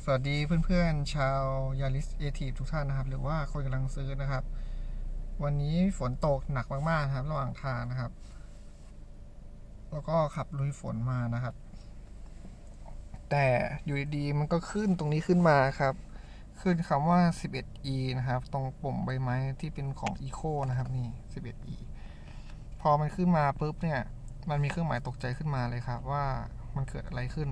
สวัสดีเพื่อนๆชาวยาริสเอทีฟทุกท่านนะครับหรือว่าคนกำลังซื้อนะครับวันนี้ฝนตกหนักมากๆครับระหว่างทางนะครับแล้วก็ขับลุยฝนมานะครับแต่อยู่ดีๆมันก็ขึ้นตรงนี้ขึ้นมาครับขึ้นคำว่า 11E นะครับตรงปุ่มใบไม้ที่เป็นของ Eco นะครับนี่ 11E พอมันขึ้นมาปุ๊บเนี่ยมันมีเครื่องหมายตกใจขึ้นมาเลยครับว่ามันเกิดอะไรขึ้น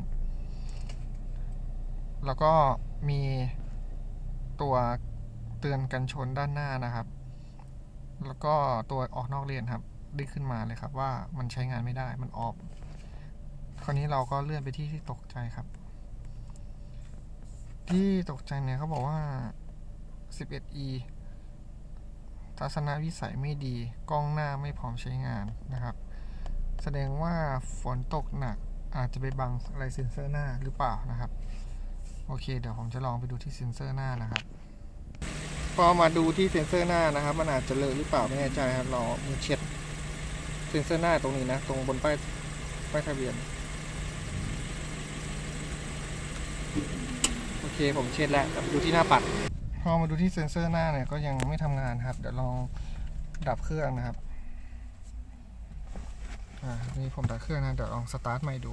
แล้วก็มีตัวเตือนกันชนด้านหน้านะครับแล้วก็ตัวออกนอกเลนครับได้ขึ้นมาเลยครับว่ามันใช้งานไม่ได้มันออฟคราวนี้เราก็เลื่อนไปที่ตกใจครับที่ตกใจเนี่ยเขาบอกว่า 11E ทัศนวิสัยไม่ดีกล้องหน้าไม่พร้อมใช้งานนะครับแสดงว่าฝนตกหนักอาจจะไปบังอะไรเซ็นเซอร์หน้าหรือเปล่านะครับโอเคเดี๋ยวผมจะลองไปดูที่เซ็นเซอร์หน้านะครับพอมาดูที่เซ็นเซอร์หน้านะครับมันอาจจะเลอะหรือเปล่าไม่แน่ใจครับเรามือเช็ดเซ็นเซอร์หน้าตรงนี้นะตรงบนป้ายทะเบียนโอเคผมเช็ดแล้วดูที่หน้าปัดพอมาดูที่เซ็นเซอร์หน้าเนี่ยก็ยังไม่ทำงานครับเดี๋ยวลองดับเครื่องนะครับนี่ผมดับเครื่องนะเดี๋ยวลองสตาร์ทใหม่ดู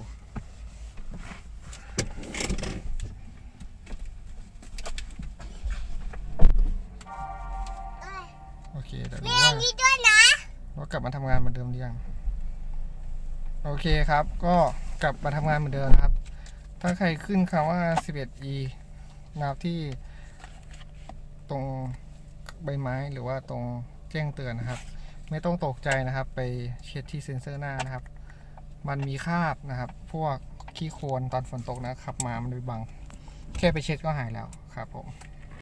โอเคเดี๋ยวดูว่ากลับมาทำงานเหมือนเดิมหรือยังโอเคครับก็กลับมาทำงานเหมือนเดิมครับถ้าใครขึ้นคำว่า 11E นะครับที่ตรงใบไม้หรือว่าตรงแจ้งเตือนนะครับไม่ต้องตกใจนะครับไปเช็ดที่เซ็นเซอร์หน้านะครับมันมีคราบนะครับพวกขี้โคลนตอนฝนตกนะขับมามันไปบังแค่ไปเช็ดก็หายแล้วครับผม